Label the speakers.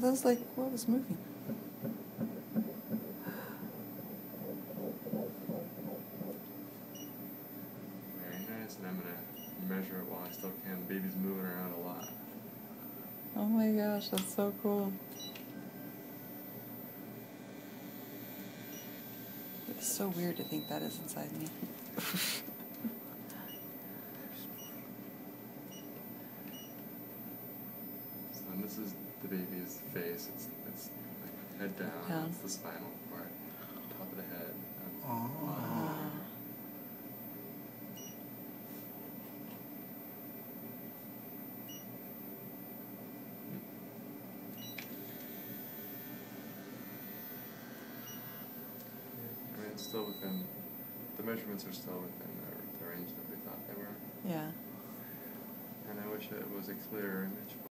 Speaker 1: That was like what was moving.
Speaker 2: Very nice, and I'm going to measure it while I still can. The baby's moving around a lot.
Speaker 1: Oh my gosh, that's so cool. It's so weird to think that is inside me.
Speaker 2: And this is the baby's face. It's like head down. It's the spinal part, top of the head.
Speaker 1: Wow.
Speaker 2: I mean, it's still within. The measurements are still within the range that we thought they were.
Speaker 1: Yeah.
Speaker 2: And I wish it was a clearer image.